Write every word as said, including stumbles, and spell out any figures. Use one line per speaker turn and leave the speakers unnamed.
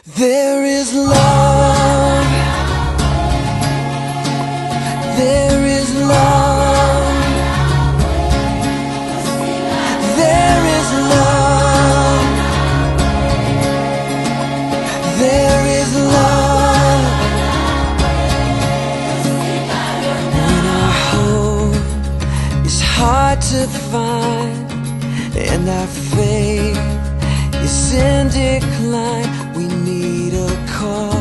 There is love. There is love. There is love. There is love. When our hope is hard to find and our faith is in decline, we need a call.